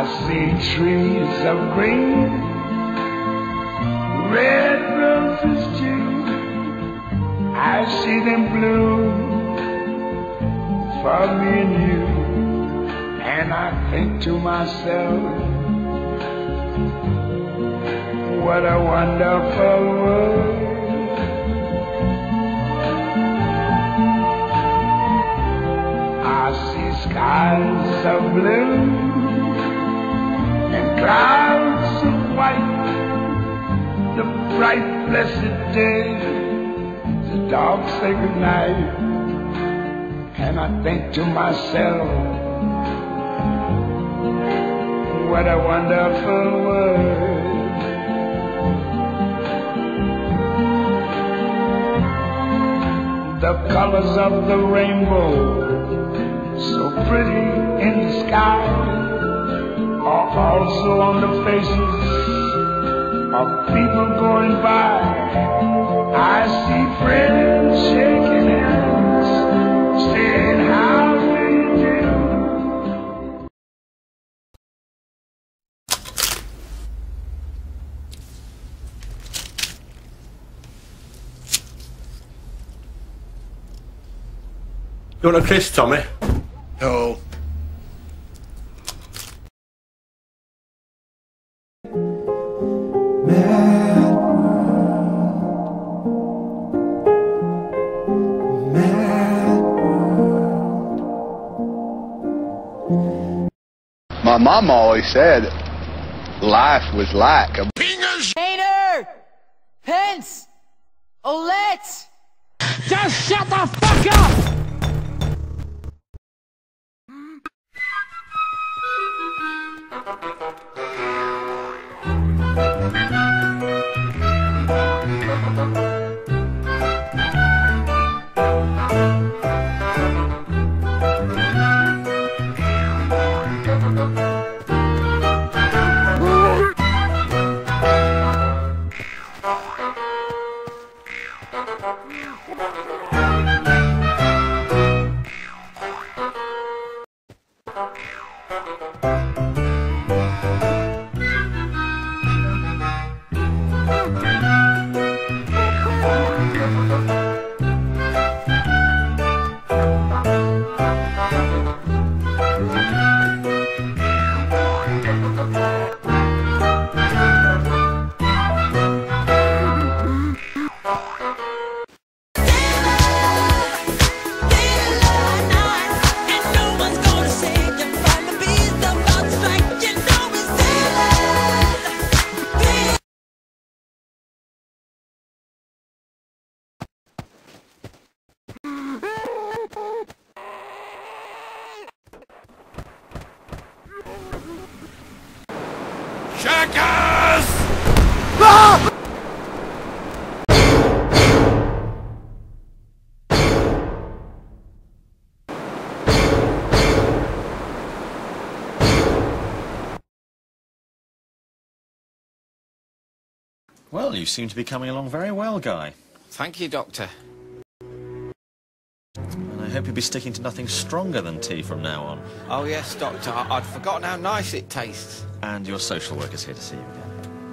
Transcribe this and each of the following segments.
I see trees of green, red roses too. I see them bloom for me and you. And I think to myself, what a wonderful world. I see skies of blue and clouds of white, the bright blessed day, the dark sacred night. And I think to myself, what a wonderful world. The colors of the rainbow, so pretty in the sky, are also on the faces of people going by. I see friends shaking hands, saying how do you do. You want a kiss, Tommy? No. My mom always said life was like a Painter! Pence! Alot! Just shut the fuck up! Jackass! Ah! Well, you seem to be coming along very well, Guy. Thank you, Doctor. And I hope you'll be sticking to nothing stronger than tea from now on. Oh, yes, Doctor. I'd forgotten how nice it tastes. And your social worker's here to see you again.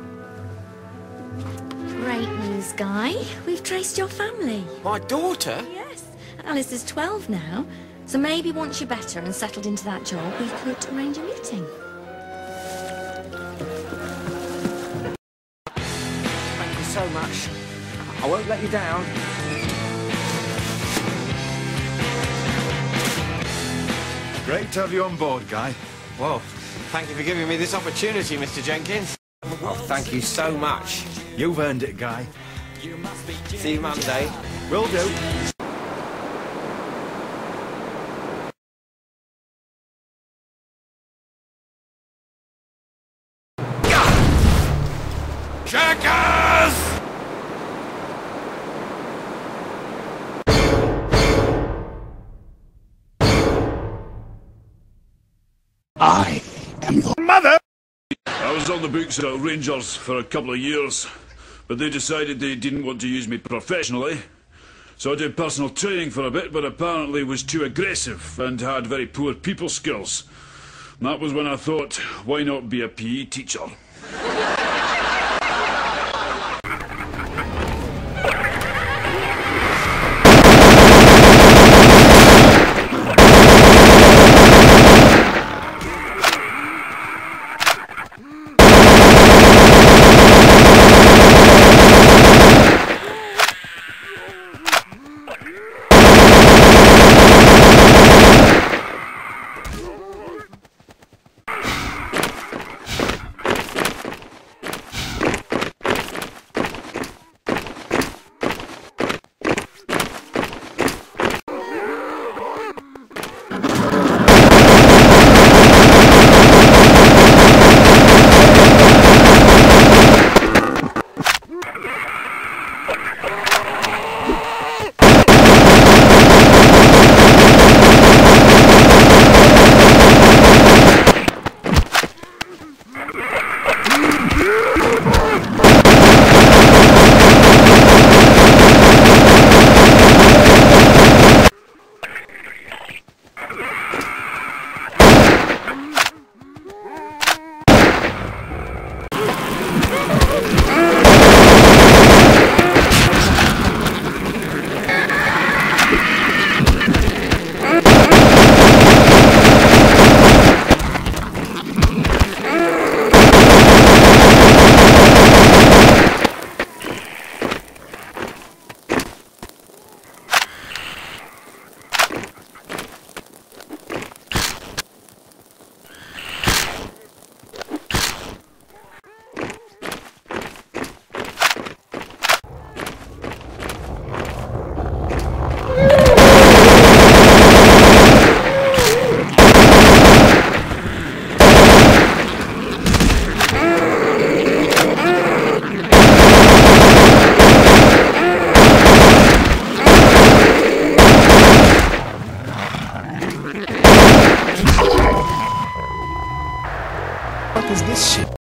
Great news, Guy. We've traced your family. My daughter? Yes. Alice is 12 now, so maybe once you're better and settled into that job, we could arrange a meeting. Thank you so much. I won't let you down. Great to have you on board, Guy. Well, thank you for giving me this opportunity, Mr. Jenkins. Oh, thank you so much. You've earned it, Guy. See you Monday. Will do. Jackass! I am your mother! I was on the books at Rangers for a couple of years, but they decided they didn't want to use me professionally. So I did personal training for a bit, but apparently was too aggressive and had very poor people skills. And that was when I thought, why not be a PE teacher? What is this shit?